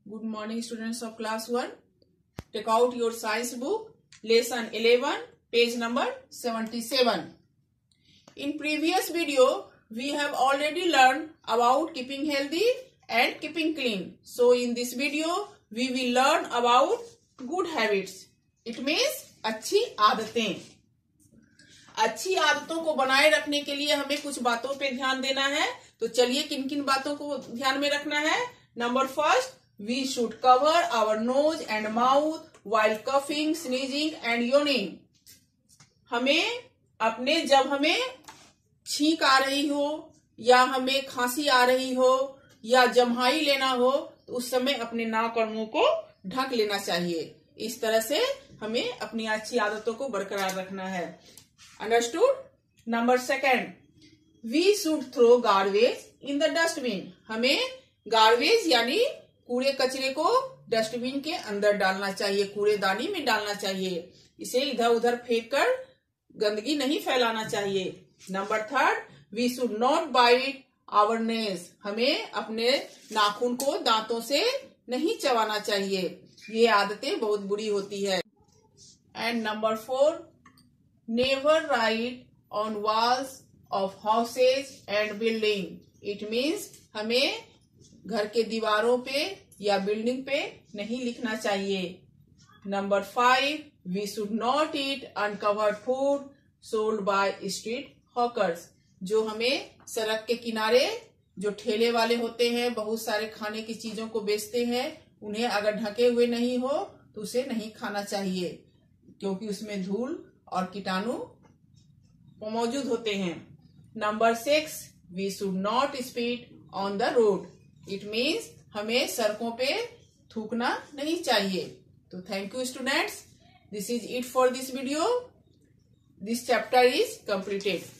Good morning, students of class 1. Take out your science book, lesson 11, page number 77. In previous video, we have already learned about keeping healthy and keeping clean. So in this video, we will learn about good habits. It means अच्छी आदतें. अच्छी आदतों को बनाए रखने के लिए हमें कुछ बातों पे ध्यान देना है. तो चलिए किन किन बातों को ध्यान में रखना है. Number first, we should cover our nose and mouth while coughing, sneezing and yawning. जब हमें छींक आ रही हो या हमें खांसी आ रही हो या जम्हाई लेना हो तो उस समय अपने नाक और मुंह को ढक लेना चाहिए. इस तरह से हमें अपनी अच्छी आदतों को बरकरार रखना है. Understood. Number second, we should throw garbage in the dustbin. हमें गार्बेज यानी कूड़े कचरे को डस्टबिन के अंदर डालना चाहिए, कूड़ेदानी में डालना चाहिए. इसे इधर उधर फेंक कर गंदगी नहीं फैलाना चाहिए. Number third, we should not bite our nails. हमें अपने नाखून को दांतों से नहीं चबाना चाहिए. ये आदतें बहुत बुरी होती है. And number four, never write on walls of houses and building. It means हमें घर के दीवारों पे या बिल्डिंग पे नहीं लिखना चाहिए. Number 5, we should not eat uncovered food sold by street hawkers. जो हमें सड़क के किनारे जो ठेले वाले होते हैं, बहुत सारे खाने की चीजों को बेचते हैं, उन्हें अगर ढके हुए नहीं हो तो उसे नहीं खाना चाहिए, क्योंकि उसमें धूल और कीटाणु मौजूद होते हैं. Number 6, we should not spit on the road. It means हमें सड़कों पे थूकना नहीं चाहिए. तो thank you students. This is it for this video. This chapter is completed.